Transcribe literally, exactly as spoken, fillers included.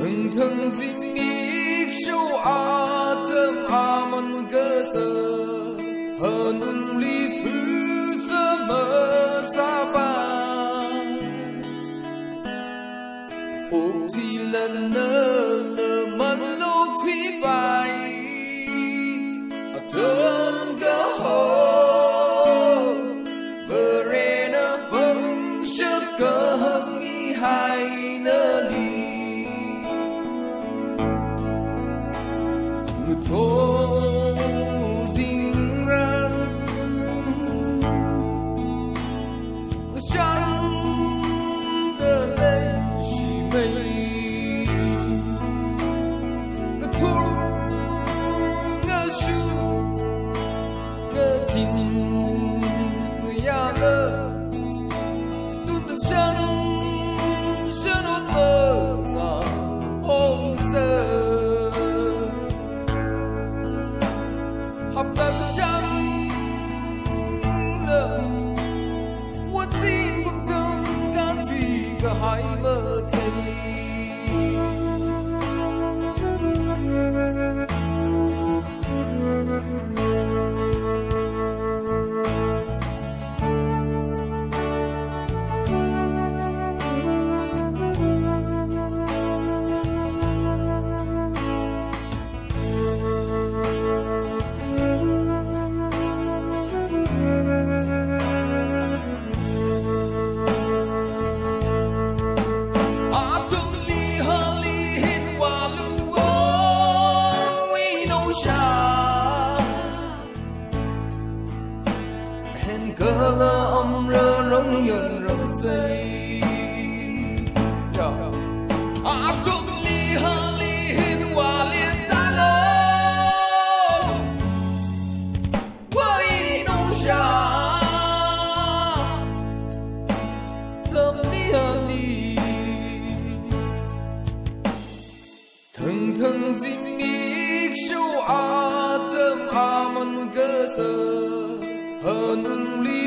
Thường thường dịp nghĩ sâu Atam Aman Kasak hơn ly phứ sơ mơ xa ba ục thì lần nơ lờ mắn lô quý bài thơm cơ hồ vờ rê nơ vâng sức cơ hân ý hai nơ đi người thô dinh răng người trắng tờ lấy chỉ mây người thô người sư người dinh người ya lơ tu tự chân sẽ đốt mơ ngà hôm giờ học tập chẳng lỡ我竟不更甘去个海么thấy cơ lơ âm rơ rong nhận rong xây à tung li ha li hin hòa liên ta lô với nông gia tâm li ha li thường thường dinh nghĩ sâu Atam Aman Kasak hơn ly